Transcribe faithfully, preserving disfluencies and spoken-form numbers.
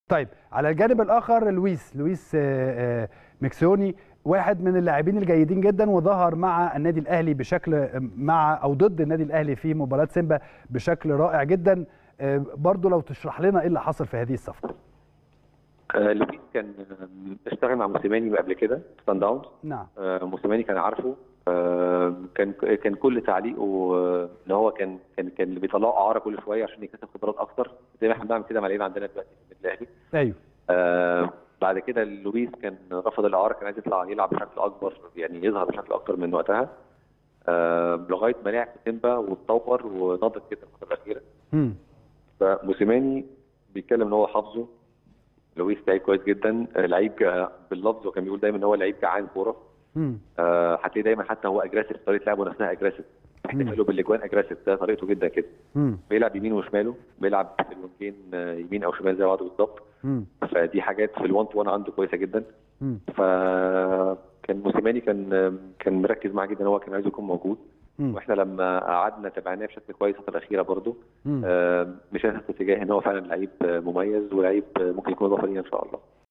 طيب على الجانب الاخر لويس لويس ميكسوني واحد من اللاعبين الجيدين جدا، وظهر مع النادي الاهلي بشكل مع او ضد النادي الاهلي في مباراه سيمبا بشكل رائع جدا. برضو لو تشرح لنا ايه اللي حصل في هذه الصفقه. آه لويس كان اشتغل مع موسيماني قبل كده سان داونز. نعم. آه موسيماني كان عارفه. آه كان كان كل تعليقه آه ان هو كان كان كان بيطلعه اعاره كل شويه عشان يكتسب خبرات اكتر، زي ما احنا بنعمل كده مع اللعيبه عندنا دلوقتي في النادي الاهلي. ايوه. آه بعد كده لويس كان رفض الاعاره، كان عايز يطلع يلعب بشكل اكبر، يعني يظهر بشكل اكتر من وقتها. آه لغايه ما لعب في سيمبا واتطور ونضج كده الفتره الاخيره. امم فموسيماني بيتكلم ان هو حافظه. لويس لعيب كويس جدا، لعيب باللفظ، وكان بيقول دايما ان هو لعيب جعان كوره. آه هتلاقيه دايما حتى هو اجريسيف، طريقه لعبه نفسها اجريسيف، احتفاله بالاجوان اجريسيف، ده طريقته جدا كده. مم. بيلعب يمين وشماله، بيلعب في الوينجين يمين او شمال زي بعض بالظبط. فدي حاجات في الوان تو وان عنده كويسه جدا. فكان موسيماني كان كان مركز معاه جدا، هو كان عايز يكون موجود. مم. واحنا لما قعدنا تابعناه بشكل كويس الفتره الاخيره برضه آه مشينا في اتجاه ان هو فعلا لعيب مميز ولعيب ممكن يكون اضافه لينا ان شاء الله.